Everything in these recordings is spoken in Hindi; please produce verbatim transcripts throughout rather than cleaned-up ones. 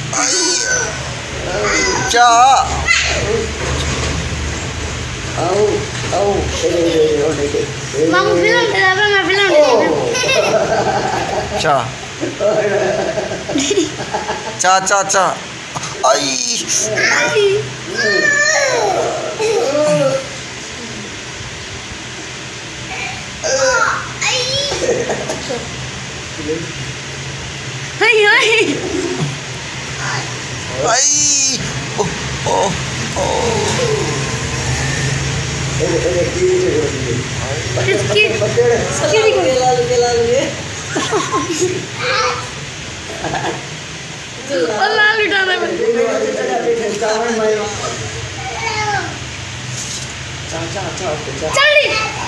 चा Mau film kenapa nggak film deh? चा चा चा चा आई Hai hai. आई ओ ओ ओ Rizky, Rizky kok lalu lalu ya. Oh lalu dah lalu. Charlie.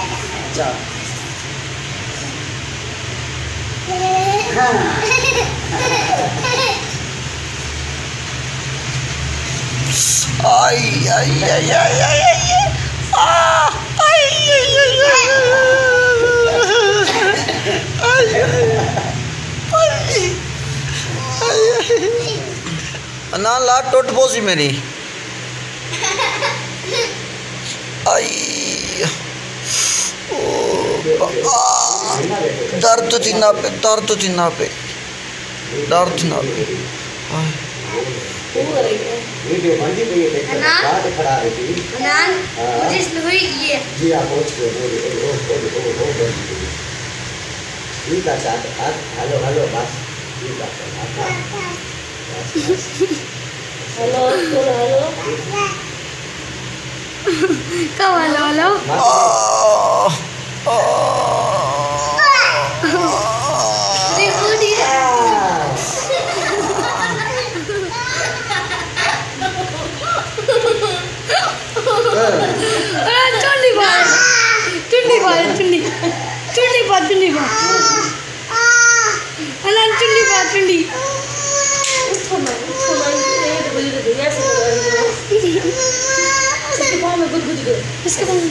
आई आई आई आई आई आई ah आई आई आई आई ना ला टूट पोसी मेरी आई दर्द थी ना पे दर्द थी ना पे दर्द ना पे अनान अनान मुझे स्लोई ये जी आप पहुंच गए ठीक है साथ हेलो हेलो बस ठीक है हेलो हेलो हेलो कब हेलो हेलो चुन्नी चुन्नी बात चुन्नी बात अलान चुन्नी बात चुन्नी इसके पाँव में गुद गुद गए इसके पाँव में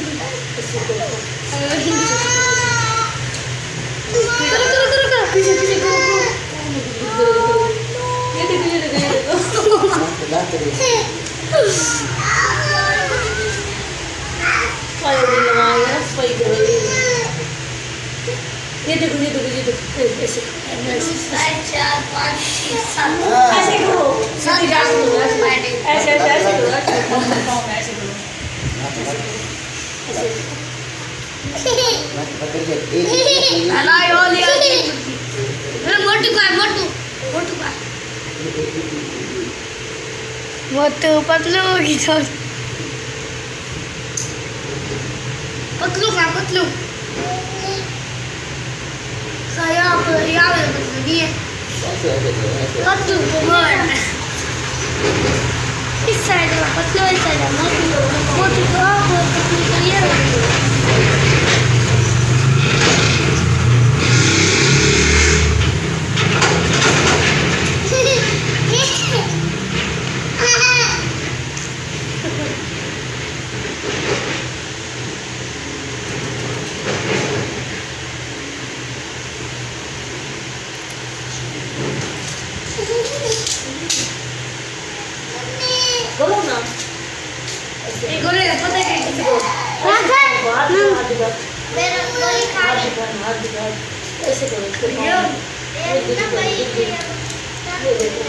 करो करो करो करो पीछे पीछे करो करो ये देखो ये देखो ये देखो Fire din naman yan, fire din. ये देखो ये देखो ये देखो ऐसे ऐसे चार पाँच छः सात ऐसे करो सीधी डाल दो ऐसे ऐसे ऐसे करो ऐसे ऐसे अला यो लिया मेरा मोटू का मोटू मोटू का मोटू पतलू की छोड़ पतलू का Patlu saya beliau yang begini patu pemon bisa ada patu bisa ada motu motu apa patu dia बोलो ना ये गोले का पता है कैसे बोल हां हां मेरा गोली खा रही हाथ दिखा ऐसे करो ये ना भाई ये देखो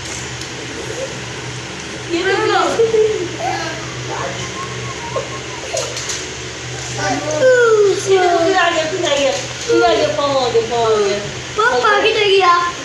ये देखो फिर आ गया फिर आ गया फिर आ गया पाँव आ गया पाँव आ गया पापा किधर गया